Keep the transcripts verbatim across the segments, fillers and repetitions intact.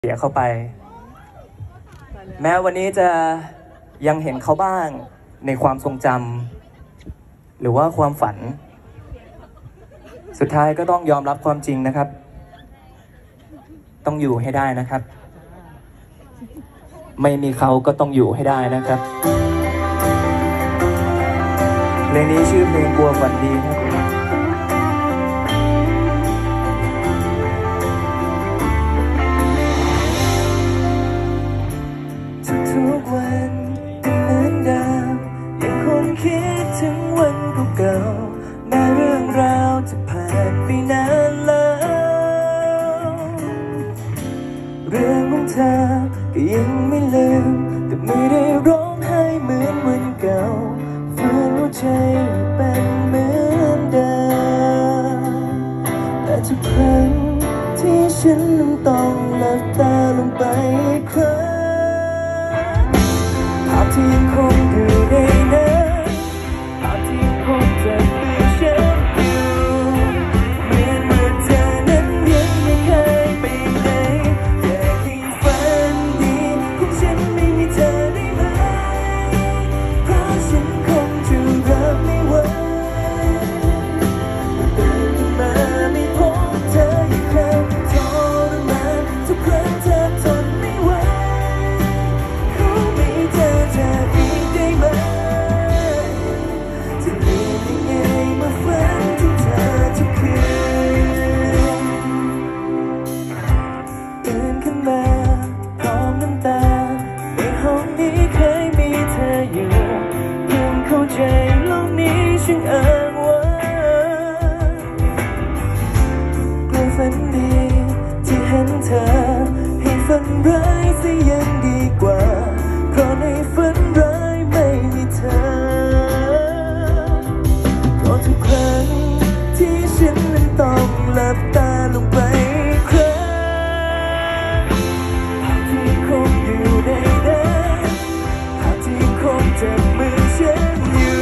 เสียเข้าไปแม้วันนี้จะยังเห็นเขาบ้างในความทรงจำหรือว่าความฝันสุดท้ายก็ต้องยอมรับความจริงนะครับต้องอยู่ให้ได้นะครับไม่มีเขาก็ต้องอยู่ให้ได้นะครับเพลงนี้ชื่อเพลงกลัวฝันดีครับทุกวันก็เหมือนเดิมยังคงคิดถึงวันเก่าๆแม้เรื่องราวจะผ่านไปนานแล้วเรื่องของเธอก็ยังไม่ลืมแต่ไม่ได้ร้องไห้เหมือนวันเก่าฝืนหัวใจเป็นเหมือนเดิมแต่ทุกครั้งที่ฉันต้องหลับตาลงไปอีกครั้งภาพที่ยังคงอยู่ในนั้นภาพที่ยังคงจะเป็นฉันอยู่เหมือนว่าเธอนั้นยังไม่เคยไปไหนอยากให้ฝันดีของฉันไม่มีเธอได้ไหมเพราะฉันคงจะรับไม่ไหวตื่นขึ้นมาไม่พบเธออีกครั้งทรมานทุกครั้งเธอทนไม่ไหวใจโลกนี้ฉันอ้างว่ากลัวฝันดีที่เห็นเธอให้ฝันร้ายซะยังดีกว่าเพราะในฝันร้ายไม่มีเธอเพราะทุกครั้งที่ฉันนั้นต้องหลับตาลงไปครั้งภาพที่คงอยู่ในนั้นภาพที่คงจะมือฉัน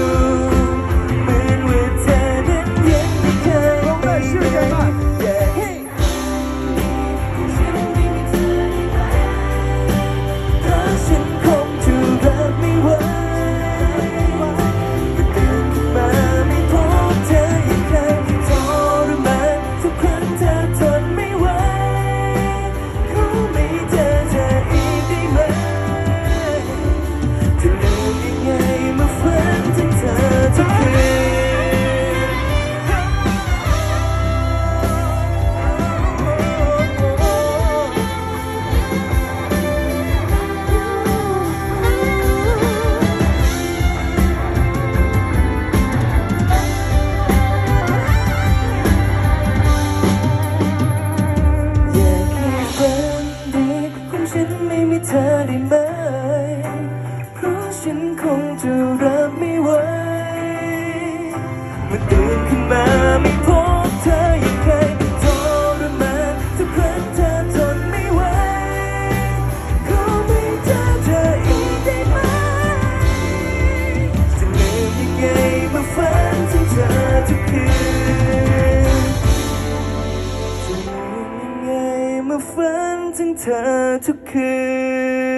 เธอได้ไหมเพราะฉันคงจะรับไม่ไหวเมื่อตื่นขึ้นมาไม่พบเธอยังเคยทรมานทุกครั้งเธอทนไม่ไหวขอไม่เจอเธออีกได้ไหมจะลืมยังไงเมื่อฝันถึงเธอทุกคืนจะลืมยังไงเมื่อฝันถึงเธอทุกคืน